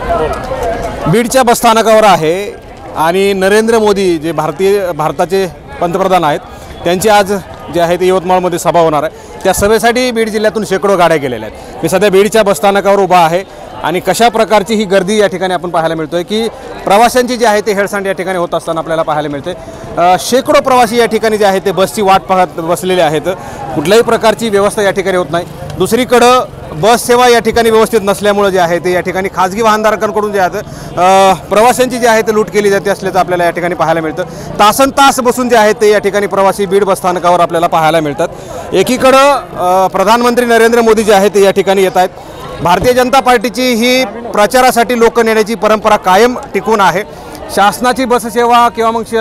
बीडच्या बसस्थानकावर आहे आणि नरेंद्र मोदी जे भारताचे पंतप्रधान आहेत त्यांची आज जे आहे ते यवतमाळमध्ये सभा होणार आहे। त्या सभेसाठी बीड जिल्ह्यातून शेकडो गाड्या गेलेल्या आहेत। मी सध्या बीडच्या बसस्थानकावर उभा आहे आणि कशा प्रकारची ही गर्दी या ठिकाणी आपण पाहायला मिळतोय की प्रवाशांची जी आहे ते हेळसांड या ठिकाणी होत असताना आपल्याला पाहायला मिळते। शेकडो प्रवासी या ठिकाणी जे आहे ते बसची वाट पाहत बसलेले आहेत। कुठल्याही प्रकारची व्यवस्था या ठिकाणी होत नाही। दुसरीकडं बस सेवा या ठिकाणी व्यवस्थित नसल्यामुळे जे आहे ते या ठिकाणी खाजगी वाहनधारकांकडून जे आहे प्रवाशांची जी आहे ते लूट केली जाते असल्याचं आपल्याला या ठिकाणी पाहायला मिळतं। तासनतास बसून जे आहेत ते या ठिकाणी प्रवासी बीड बसस्थानकावर आपल्याला पाहायला मिळतात। एकीकडं प्रधानमंत्री नरेंद्र मोदी जे आहेत ते या ठिकाणी येत आहेत। भारतीय जनता पार्टीची ही प्रचारासाठी लोक नेण्याची परंपरा कायम टिकून आहे। शासनाची बससेवा किंवा मग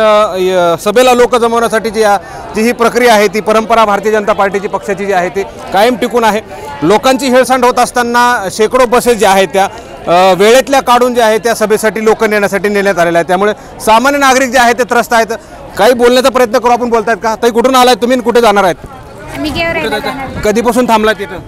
सभेला लोक जमवण्यासाठी जी ही प्रक्रिया आहे ती परंपरा भारतीय जनता पार्टीची पक्षाची जी आहे ती कायम टिकून आहे। लोकांची हेळसांड होत असताना शेकडो बसेस ज्या आहेत त्या वेळेतल्या काढून ज्या आहेत त्या सभेसाठी लोक नेण्यासाठी नेण्यात आलेल्या आहेत। त्यामुळे सामान्य नागरिक जे आहेत ते त्रस्त आहेत। काही बोलण्याचा प्रयत्न करू आपण। बोलतायत का ताई? कुठून आलाय तुम्ही? कुठे जाणार आहेत? मी गेवराईला जाणार। कधीपासून थांबलाय तिथं?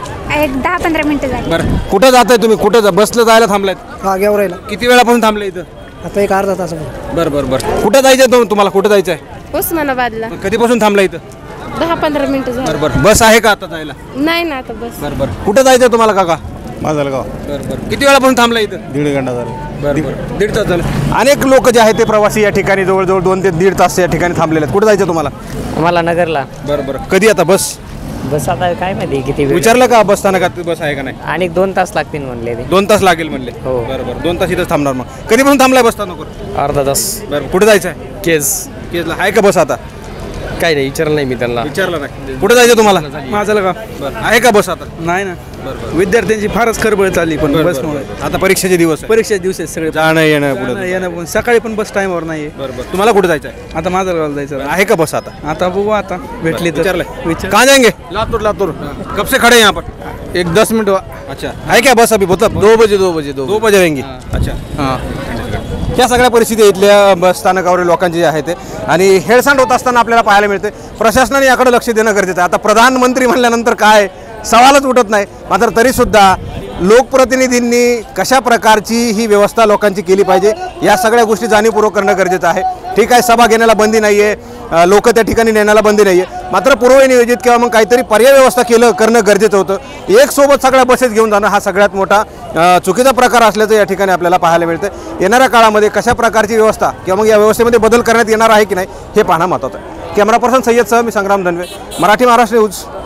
एक 10-15 मिनिटं झाली। बरं, कुठं जाताय तुम्ही? कुठं बसला जायला थांबलायत? हा, गेवराईला। किती वेळापासून थांबले इथं? आता एक अर्धा तास। बरं बरं बरं, कुठं जायचंय तुम्हाला? कुठं जायचंय? उस्मानाबादला। कधीपासून थांबला इथं? 10-15 मिनिटं झाली। बरं बरं, बस आहे का आता जायला? नाही ना आता बस। बरं बरं, कुठं जायचंय तुम्हाला काका? माजलगाव। बरं बरं, किती वेळापासून थांबला इथं? 1.5 घंटा झाला। बरं बरं, 1.5 तास झालं। अनेक लोक जे आहेत ते प्रवासी या ठिकाणी जवळजवळ 2 ते 1.5 तास या ठिकाणी थांबलेले आहेत। कुठं जायचं तुम्हाला? मला नगरला। बरं बरं, कधी आता बस? बस आता काय माहिती किती वेळ? विचारलं का बस स्थानकात बस आहे का नाही? आणि 2 तास लागतील म्हणले ते। 2 तास लागेल म्हणले? हो। बरं बरं, 2 तास इथंच थांबणार। मग कधीपासून थांबलाय बस स्थानकावर? अर्धा तास। बरं, कुठं जायचं आहे? केजला आहे का बस आता? काय नाही विचारलं नाही मी त्यांना। विचारलं नाही। कुठं जायचं तुम्हाला? माजलगाव। बरं, आहे का बस आता? नाही ना, विद्यार्थ्यांची फारच खळबळ चालली पण बसमुळे। आता परीक्षेचे दिवस आहे। परीक्षेचे दिवस आहेत सगळे। जाणं येणं पुढे येणं पण सकाळी पण बस टाइमवर नाहीये। बरोबर, तुम्हाला कुठे जायचं आहे? आता माजलगावला जायचं आहे का बस आता? आता बघू, आता भेटली तर विचारलंय? कहाँ जाएंगे? लातूर। कब से खड़े हैं यहाँ पर? एक 10 मिनट। अच्छा, है क्या बस अभी? मतलब 2 बजे रहेंगी। अच्छा हाँ, या सगळ्या परिस्थिती इथल्या बस स्थानकावरील लोकांची जी आहे ते आणि हेळसांड होत असताना आपल्याला पाहायला मिळते। प्रशासनाने याकडे लक्ष देणं गरजेचं आहे। आता प्रधानमंत्री म्हणल्यानंतर काय सवालच उठत नाही। मात्र तरीसुद्धा लोकप्रतिनिधींनी कशा प्रकारची ही व्यवस्था लोकांची केली पाहिजे या सगळ्या गोष्टी जाणीवपूर्वक करणं गरजेचं आहे। ठीक आहे, सभा घेण्याला बंदी नाही आहे, लोक त्या ठिकाणी नेण्याला बंदी नाही आहे, मात्र पूर्वनियोजित किंवा मग काहीतरी पर्याय व्यवस्था करणं गरजेचं होतं। एक सोबत सगळ्या बसेस घेऊन जाणं हा सगळ्यात मोठा चुकीचा प्रकार असल्याचं या ठिकाणी आपल्याला पाहायला मिळतं। येणाऱ्या काळामध्ये कशा प्रकारची व्यवस्था किंवा मग या व्यवस्थेमध्ये बदल करण्यात येणार आहे की नाही हे पाहणं महत्त्वाचं आहे। कॅमेरा पर्सन सय्यद सह मी संग्राम धनवे, मराठी महाराष्ट्र न्यूज।